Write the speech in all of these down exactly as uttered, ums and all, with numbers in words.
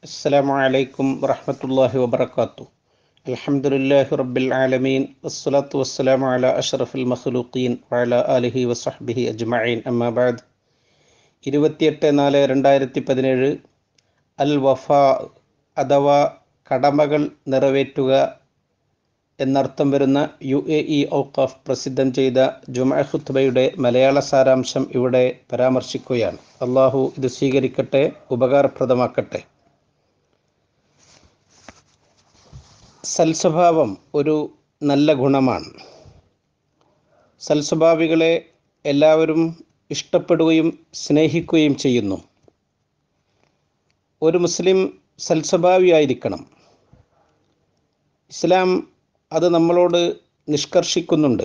അസ്സലാമു അലൈക്കും വറഹ്മത്തുള്ളാഹി വബറകാതുഹു. അൽഹംദുലില്ലാഹി റബ്ബിൽ ആലമീൻ വസ്സലാത്തു വസ്സലാമു അലാ അഷ്റഫിൽ മഖ്ലൂഖീൻ വഅലാ ആലിഹി വസഹ്ബിഹി അജ്മഈൻ. അമ്മാ ബഅദ്. ഇരുപത്തിയെട്ട് നാല് രണ്ടായിരത്തി പതിനേഴ് അൽ വഫാ അഥവാ കടമകൾ നിറവേറ്റുക എന്നർത്ഥം വരുന്ന യു എ ഇ ഔഖാഫ് പ്രസിദ്ധം ചെയ്ത ജുമുഅ ഖുത്ബയുടെ മലയാള സാരാംശം ഇവിടെ പരാമർശിക്കുകയാണ്. അള്ളാഹു ഇത് സ്വീകരിക്കട്ടെ, ഉപകാരപ്രദമാക്കട്ടെ. സൽസ്വഭാവം ഒരു നല്ല ഗുണമാണ്. സൽസ്വഭാവികളെ എല്ലാവരും ഇഷ്ടപ്പെടുകയും സ്നേഹിക്കുകയും ചെയ്യുന്നു. ഒരു മുസ്ലിം സൽസ്വഭാവിയായിരിക്കണം. ഇസ്ലാം അത് നമ്മളോട് നിഷ്കർഷിക്കുന്നുണ്ട്.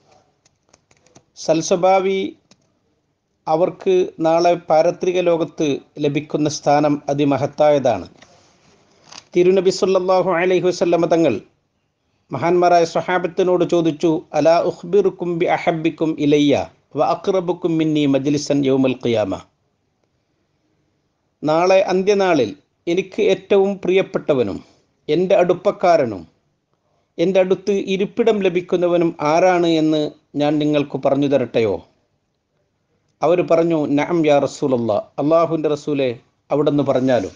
സൽസ്വഭാവി അവർക്ക് നാളെ പാരത്രിക ലോകത്ത് ലഭിക്കുന്ന സ്ഥാനം അതിമഹത്തായതാണ്. തിരുനബി സല്ലല്ലാഹു അലൈഹി വസല്ലമ തങ്ങൾ മഹാന്മാരായ സ്വഹാബത്തിനോട് ചോദിച്ചു, അലാ ഉഖ്ബിറുക്കും ബി അഹബ്ബിക്കും ഇലയ്യ വ അഖ്റബുക്കും മിന്നി മജ്ലിസൻ യൗമൽ ഖിയാമ. നാളെ അന്ത്യനാളിൽ എനിക്ക് ഏറ്റവും പ്രിയപ്പെട്ടവനും എൻ്റെ അടുപ്പക്കാരനും എൻ്റെ അടുത്ത് ഇരിപ്പിടം ലഭിക്കുന്നവനും ആരാണ് എന്ന് ഞാൻ നിങ്ങൾക്ക് പറഞ്ഞു തരട്ടെയോ? അവർ പറഞ്ഞു, നഅം യാ റസൂലല്ലാഹ്, അള്ളാഹുവിൻ്റെ റസൂലെ, അവിടെന്ന് പറഞ്ഞാലും.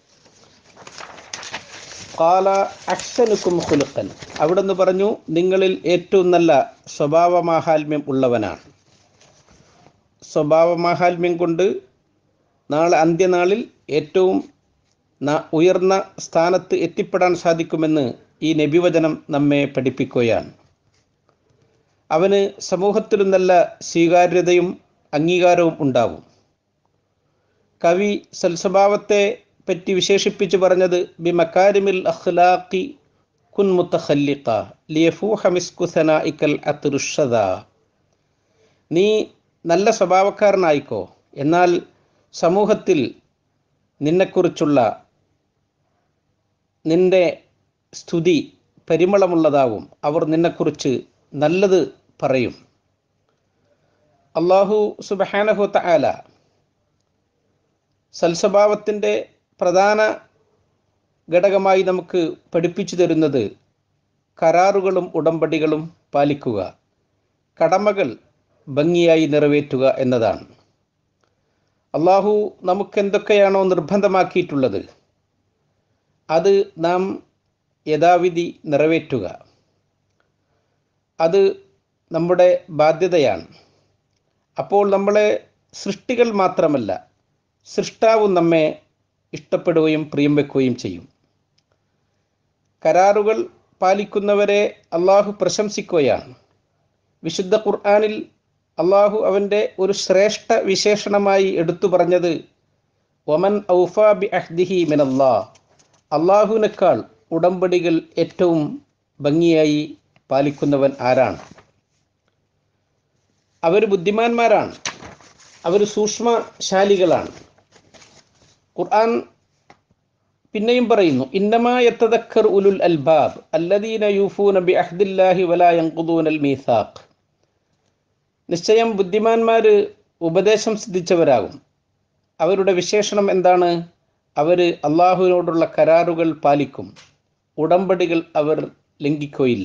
ഖാല അഹ്സനുക്കും ഖുലുഖൻ, അവിടെന്ന് പറഞ്ഞു, നിങ്ങളിൽ ഏറ്റവും നല്ല സ്വഭാവമാഹാത്മ്യം ഉള്ളവനാണ്. സ്വഭാവമാഹാത്മ്യം കൊണ്ട് നാളെ അന്ത്യനാളിൽ ഏറ്റവും ഉയർന്ന സ്ഥാനത്ത് എത്തിപ്പെടാൻ സാധിക്കുമെന്ന് ഈ നബിവചനം നമ്മെ പഠിപ്പിക്കുകയാണ്. അവന് സമൂഹത്തിലും നല്ല സ്വീകാര്യതയും അംഗീകാരവും ഉണ്ടാവും. കവി സൽസ്വഭാവത്തെ പറ്റി വിശേഷിപ്പിച്ച് പറഞ്ഞത്, ബി മക്കാരിമിൽ അഖ്ലാഖി കുൻ മുതഖല്ലിഖ ലിയഫൂഹ മിസ്കു സനാഇകൽ അത്റുഷദ. നീ നല്ല സ്വഭാവക്കാരനായിക്കോ, എന്നാൽ സമൂഹത്തിൽ നിന്നെക്കുറിച്ചുള്ള നിന്റെ സ്തുതി പരിമളമുള്ളതാവും. അവർ നിന്നെക്കുറിച്ച് നല്ലത് പറയും. അല്ലാഹു സുബ്ഹാനഹു തആല സൽസ്വഭാവത്തിൻ്റെ പ്രധാന ഘടകമായി നമുക്ക് പഠിപ്പിച്ചു തരുന്നത് കരാറുകളും ഉടമ്പടികളും പാലിക്കുക, കടമകൾ ഭംഗിയായി നിറവേറ്റുക എന്നതാണ്. അല്ലാഹു നമുക്കെന്തൊക്കെയാണോ നിർബന്ധമാക്കിയിട്ടുള്ളത് അത് നാം യഥാവിധി നിറവേറ്റുക. അത് നമ്മുടെ ബാധ്യതയാണ്. അപ്പോൾ നമ്മളെ സൃഷ്ടികൾ മാത്രമല്ല, സൃഷ്ടാവും നമ്മെ ഇഷ്ടപ്പെടുകയും പ്രിയം വെക്കുകയും ചെയ്യും. കരാറുകൾ പാലിക്കുന്നവരെ അള്ളാഹു പ്രശംസിക്കുകയാണ്. വിശുദ്ധ ഖുർആനിൽ അള്ളാഹു അവൻ്റെ ഒരു ശ്രേഷ്ഠ വിശേഷണമായി എടുത്തു പറഞ്ഞത്, വമൻ ഔഫാ ബി അഹ്ദിഹി മിനല്ലാഹ്, അള്ളാഹുവിനേക്കാൾ ഉടമ്പടികൾ ഏറ്റവും ഭംഗിയായി പാലിക്കുന്നവൻ ആരാണ്? അവർ ബുദ്ധിമാന്മാരാണ്, അവർ സൂക്ഷ്മശാലികളാണ്. ഖുർആൻ പിന്നെയും പറയുന്നു, ഇന്നമാ യതദക്കർ ഉലുൽ അൽബാബ് അല്ലദീന യൂഫൂന ബി അഹ്ദില്ലാഹി വലാ യൻഖുദൂനൽ മീസാഖ്. നിശ്ചയം ബുദ്ധിമാന്മാർ ഉപദേശം സിദ്ധിച്ചവരാകും. അവരുടെ വിശേഷണം എന്താണ്? അവർ അള്ളാഹുവിനോടുള്ള കരാറുകൾ പാലിക്കും, ഉടമ്പടികൾ അവർ ലംഘിക്കുകയില്ല.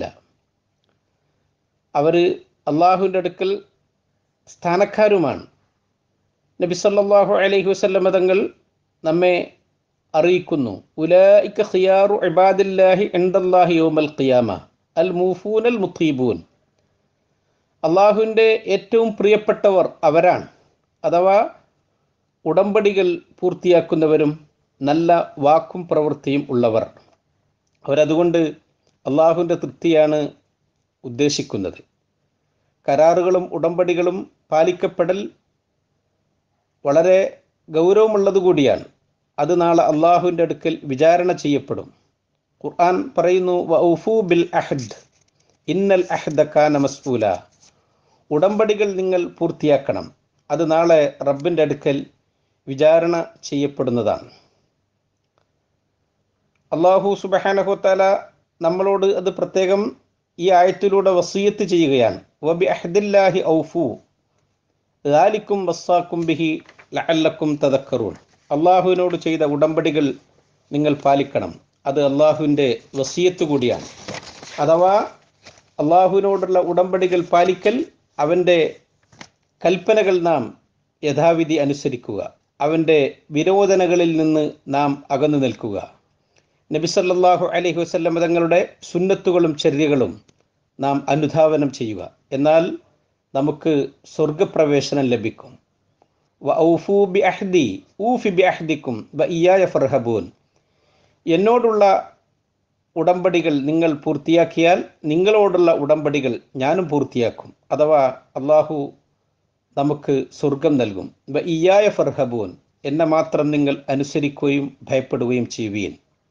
അവർ അള്ളാഹുവിൻ്റെ അടുക്കൽ സ്ഥാനക്കാരുമാണ്. നബി സല്ലല്ലാഹു അലൈഹി വസല്ലമ തങ്ങൾ നമ്മെ അറിയിക്കുന്നു, ഉലൈക ഖിയാറു ഇബാദില്ലാഹി ഇൻദല്ലാഹി യൗമൽ ഖിയാമ അൽ മൂഫൂനൽ മുത്തീബൂൻ. അള്ളാഹുവിൻ്റെ ഏറ്റവും പ്രിയപ്പെട്ടവർ അവരാണ്, അഥവാ ഉടമ്പടികൾ പൂർത്തിയാക്കുന്നവരും നല്ല വാക്കും പ്രവൃത്തിയും ഉള്ളവർ. അവരതുകൊണ്ട് അള്ളാഹുവിൻ്റെ തൃപ്തിയാണ് ഉദ്ദേശിക്കുന്നത്. കരാറുകളും ഉടമ്പടികളും പാലിക്കപ്പെടൽ വളരെ ഗൗരവമുള്ളതുകൂടിയാണ്. അത് നാളെ അള്ളാഹുവിൻ്റെ അടുക്കൽ വിചാരണ ചെയ്യപ്പെടും. ഖുർആൻ പറയുന്നു, വൗഫൂ ബിൽ അഹ്ദ് ഇന്നൽ അഹ്ദ കാന മസ്ഊല. ഉടമ്പടികൾ നിങ്ങൾ പൂർത്തിയാക്കണം, അത് നാളെ റബ്ബിൻ്റെ അടുക്കൽ വിചാരണ ചെയ്യപ്പെടുന്നതാണ്. അള്ളാഹു സുബ്ഹാനഹു തആല നമ്മളോട് അത് പ്രത്യേകം ഈ ആയത്തിലൂടെ വസിയത്ത് ചെയ്യുകയാണ്. വബി അഹ്ദില്ലാഹി ഔഫു ദാലിക്കും വസ്സാക്കും ബിഹി ലഅല്ലക്കും തദക്കറൂൻ. അള്ളാഹുവിനോട് ചെയ്ത ഉടമ്പടികൾ നിങ്ങൾ പാലിക്കണം. അത് അള്ളാഹുവിൻ്റെ വസിയത്ത് കൂടിയാണ്. അഥവാ അള്ളാഹുവിനോടുള്ള ഉടമ്പടികൾ പാലിക്കൽ, അവൻ്റെ കൽപ്പനകൾ നാം യഥാവിധി അനുസരിക്കുക, അവൻ്റെ വിരോധനകളിൽ നിന്ന് നാം അകന്നു നിൽക്കുക, നബി സല്ലല്ലാഹു അലൈഹി വസല്ലം തങ്ങളുടെ സുന്നത്തുകളും ചര്യകളും നാം അനുധാവനം ചെയ്യുക. എന്നാൽ നമുക്ക് സ്വർഗപ്രവേശനം ലഭിക്കും. വഔഫൂ ബിഅഹ്ദി ഊഫി ബിഅഹ്ദിക്കും വഇയ്യായ ഫർഹബൂൻ. എന്നോടുള്ള ഉടമ്പടികൾ നിങ്ങൾ പൂർത്തിയാക്കിയാൽ നിങ്ങളോടുള്ള ഉടമ്പടികൾ ഞാനും പൂർത്തിയാക്കും. അഥവാ അള്ളാഹു നമുക്ക് സ്വർഗം നൽകും. വഇയ്യായ ഫർഹബൂൻ, എന്നെ മാത്രം നിങ്ങൾ അനുസരിക്കുകയും ഭയപ്പെടുകയും ചെയ്യുവീൻ.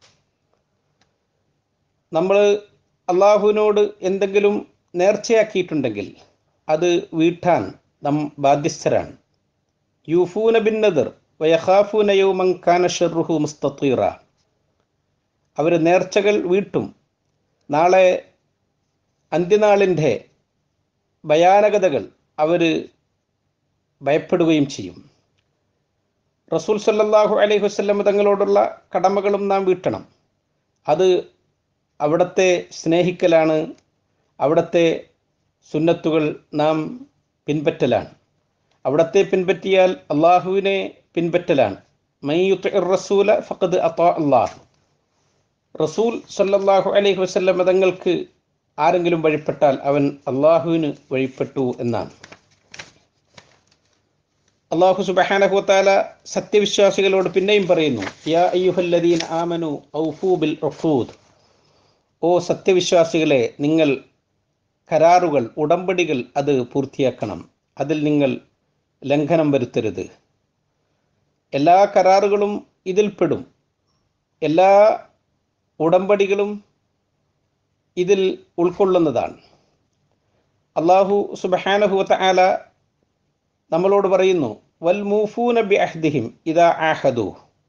നമ്മൾ അള്ളാഹുവിനോട് എന്തെങ്കിലും നേർച്ചയാക്കിയിട്ടുണ്ടെങ്കിൽ അത് വീട്ടാൻ നാം ബാധ്യസ്ഥരാണ്. യൂഫൂന ബിൻ നദർ വയഖാഫൂന യൗമൻ കാന ശർറുഹു മുസ്തതീറ. അവർ നേർച്ചകൾ വീട്ടും, നാളെ അന്ത്യനാളിൻ്റെ ഭയാനകതകൾ അവർ ഭയപ്പെടുകയും ചെയ്യും. റസൂൽ സല്ലല്ലാഹു അലൈഹി വസല്ലം തങ്ങളോടുള്ള കടമകളും നാം വീട്ടണം. അത് അവിടുത്തെ സ്നേഹിക്കലാണ്, അവിടുത്തെ സുന്നത്തുകൾ നാം പിൻപറ്റലാണ്. അവിടുത്തെ പിൻപറ്റിയാൽ അള്ളാഹുവിനെ പിൻപറ്റലാണ്. മൻ യുതിഇർ റസൂല ഫഖദ് അതാ അല്ലാഹ്. റസൂൽ സല്ലല്ലാഹു അലൈഹി വസല്ലം തങ്ങൾക്ക് ആരെങ്കിലും വഴിപ്പെട്ടാൽ അവൻ അള്ളാഹുവിന് വഴിപ്പെട്ടു എന്നാണ്. അള്ളാഹു സുബ്ഹാനഹു വതആല സത്യവിശ്വാസികളോട് പിന്നെയും പറയുന്നു, യാ അയ്യുഹല്ലദീന ആമനു ഔഫൂ ബിൽ ഉഖൂദ്. ഓ സത്യവിശ്വാസികളെ, നിങ്ങൾ കരാറുകൾ, ഉടമ്പടികൾ അത് പൂർത്തിയാക്കണം, അതിൽ നിങ്ങൾ ലംഘനം വരുത്തരുത്. എല്ലാ കരാറുകളും ഇതിൽപ്പെടും, എല്ലാ ഉടമ്പടികളും ഇതിൽ ഉൾക്കൊള്ളുന്നതാണ്. അള്ളാഹു സുബ്ഹാനഹു വതആല നമ്മളോട് പറയുന്നു, വൽ മൂഫൂന ബി അഹ്ദിഹിം ഇദാ ആഹദു.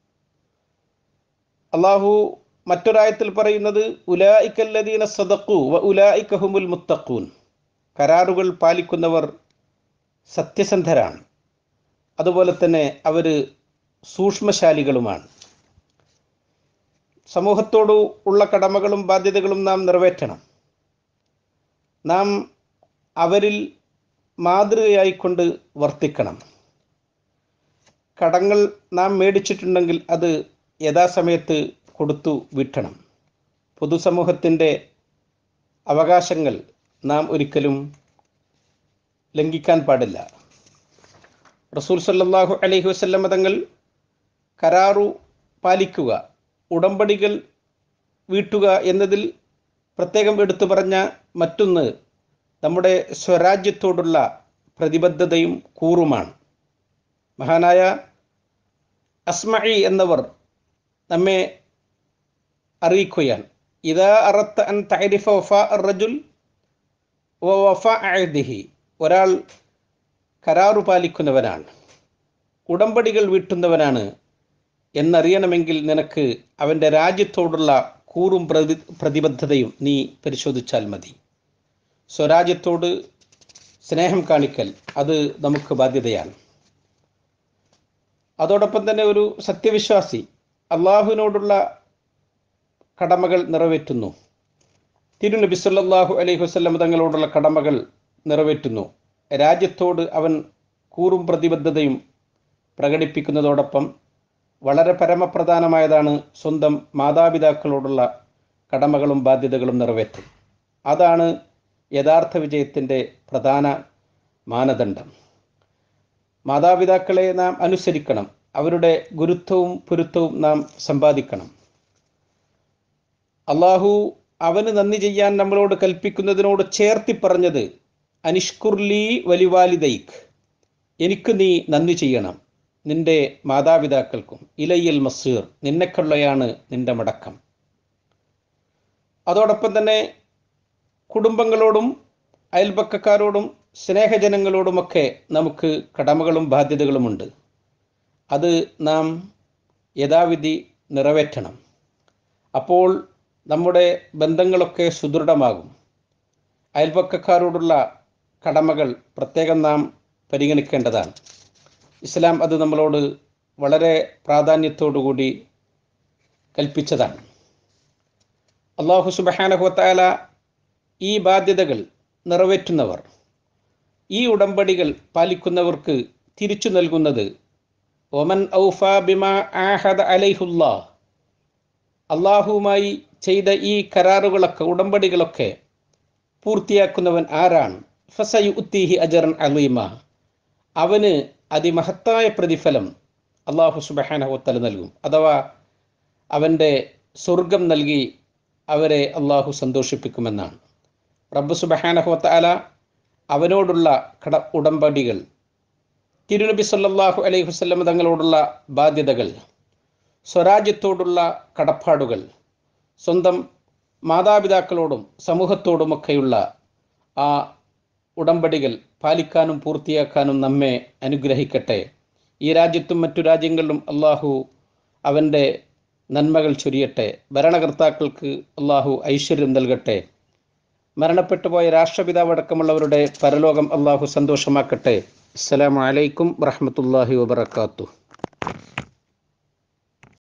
അള്ളാഹു മറ്റൊരായത്തിൽ പറയുന്നത്, ഉലായിക്കല്ലദീന സദഖു വ ഉലായിക ഹുമുൽ മുത്തഖൂൻ. കരാറുകൾ പാലിക്കുന്നവർ സത്യസന്ധരാണ്, അതുപോലെ തന്നെ അവർ സൂക്ഷ്മശാലികളുമാണ്. സമൂഹത്തോട് ഉള്ള കടമകളും ബാധ്യതകളും നാം നിറവേറ്റണം. നാം അവരിൽ മാതൃകയായിക്കൊണ്ട് വർത്തിക്കണം. കടങ്ങൾ നാം മേടിച്ചിട്ടുണ്ടെങ്കിൽ അത് യഥാസമയത്ത് കൊടുത്തു വീട്ടണം. പൊതുസമൂഹത്തിൻ്റെ അവകാശങ്ങൾ നാം ഒരിക്കലും ലംഘിക്കാൻ പാടില്ല. റസൂൽ സല്ലല്ലാഹു അലൈഹി വസല്ലം തങ്ങൾ കരാറു പാലിക്കുക, ഉടമ്പടികൾ വീട്ടുക എന്നതിൽ പ്രത്യേകം എടുത്തു പറഞ്ഞ മറ്റൊന്ന് നമ്മുടെ സ്വരാജ്യത്തോടുള്ള പ്രതിബദ്ധതയും കൂറുമാണ്. മഹാനായ അസ്മഈ എന്നവർ നമ്മെ അറിയിക്കുകയാണ്, ഇദാ അറദ്ത അൻ തഅരിഫ വഫാ അർ-റജുൽ വ വഫാ അഹ്ദിഹി. ഒരാൾ കരാറു പാലിക്കുന്നവനാണ്, ഉടമ്പടികൾ വീട്ടുന്നവനാണ് എന്നറിയണമെങ്കിൽ നിനക്ക് അവൻ്റെ രാജ്യത്തോടുള്ള കൂറും പ്രതി പ്രതിബദ്ധതയും നീ പരിശോധിച്ചാൽ മതി. സ്വരാജ്യത്തോട് സ്നേഹം കാണിക്കൽ അത് നമുക്ക് ബാധ്യതയാണ്. അതോടൊപ്പം തന്നെ ഒരു സത്യവിശ്വാസി അള്ളാഹുവിനോടുള്ള കടമകൾ നിറവേറ്റുന്നു, തിരുനബി സല്ലല്ലാഹു അലൈഹി വസല്ലം തങ്ങളോടുള്ള കടമകൾ നിറവേറ്റുന്നു. രാജ്യത്തോട് അവൻ കൂറും പ്രതിബദ്ധതയും പ്രകടിപ്പിക്കുന്നതോടൊപ്പം വളരെ പരമപ്രധാനമായതാണ് സ്വന്തം മാതാപിതാക്കളോടുള്ള കടമകളും ബാധ്യതകളും നിറവേറ്റും. അതാണ് യഥാർത്ഥ വിജയത്തിൻ്റെ പ്രധാന മാനദണ്ഡം. മാതാപിതാക്കളെ നാം അനുസരിക്കണം, അവരുടെ ഗുരുത്വവും പൊരുത്തവും നാം സമ്പാദിക്കണം. അള്ളാഹു അവന് നന്ദി ചെയ്യാൻ നമ്മളോട് കൽപ്പിക്കുന്നതിനോട് ചേർത്തി പറഞ്ഞത്, അനിഷ്കുർലി വലിവാലിദൈക്ക്, എനിക്ക് നീ നന്ദി ചെയ്യണം, നിന്റെ മാതാപിതാക്കൾക്കും. ഇലയ്യൽ മസീർ, നിന്നെക്കൊള്ളയാണ് നിന്റെ മടക്കം. അതോടൊപ്പം തന്നെ കുടുംബങ്ങളോടും അയൽപക്കക്കാരോടും സ്നേഹജനങ്ങളോടുമൊക്കെ നമുക്ക് കടമകളും ബാധ്യതകളുമുണ്ട്. അത് നാം യഥാവിധി നിറവേറ്റണം. അപ്പോൾ നമ്മുടെ ബന്ധങ്ങളൊക്കെ സുദൃഢമാകും. അയൽപക്കക്കാരോടുള്ള കടമകൾ പ്രത്യേകം നാം പരിഗണിക്കേണ്ടതാണ്. ഇസ്ലാം അത് നമ്മളോട് വളരെ പ്രാധാന്യത്തോടു കൂടി കൽപ്പിച്ചതാണ്. അല്ലാഹു സുബ്ഹാനഹു വ തആല ഈ ബാധ്യതകൾ നിറവേറ്റുന്നവർ, ഈ ഉടമ്പടികൾ പാലിക്കുന്നവർക്ക് തിരിച്ചു നൽകുന്നത് ഒമൻ ഔഫാ ബിമാ ആഹദ അലൈഹുല്ലാഹ്, അള്ളാഹുവുമായി ചെയ്ത ഈ കരാറുകളൊക്കെ, ഉടമ്പടികളൊക്കെ പൂർത്തിയാക്കുന്നവൻ ആരാണ്? ഫസയുഅ്തീഹി അജ്റൻ അളീമ, അവന് അതിമഹത്തായ പ്രതിഫലം അള്ളാഹു സുബ്ഹാനഹു വ തആല നൽകും. അഥവാ അവൻ്റെ സ്വർഗം നൽകി അവരെ അള്ളാഹു സന്തോഷിപ്പിക്കുമെന്നാണ്. റബ്ബ് സുബ്ഹാനഹു വ തആല അവനോടുള്ള കട ഉടമ്പടികൾ, തിരുനബി സല്ലല്ലാഹു അലൈഹി വസല്ലം തങ്ങളോടുള്ള ബാധ്യതകൾ, സ്വരാജ്യത്തോടുള്ള കടപ്പാടുകൾ, സ്വന്തം മാതാപിതാക്കളോടും സമൂഹത്തോടുമൊക്കെയുള്ള ആ ഉടമ്പടികൾ പാലിക്കാനും പൂർത്തിയാക്കാനും നമ്മെ അനുഗ്രഹിക്കട്ടെ. ഈ രാജ്യത്തും മറ്റു രാജ്യങ്ങളിലും അള്ളാഹു അവൻ്റെ നന്മകൾ ചൊരിയട്ടെ. ഭരണകർത്താക്കൾക്ക് അള്ളാഹു ഐശ്വര്യം നൽകട്ടെ. മരണപ്പെട്ടുപോയ രാഷ്ട്രപിതാവ് അടക്കമുള്ളവരുടെ പരലോകം അള്ളാഹു സന്തോഷമാക്കട്ടെ. അസ്സലാമു അലൈക്കും വറഹ്മത്തുള്ളാഹി വബറകാതുഹു.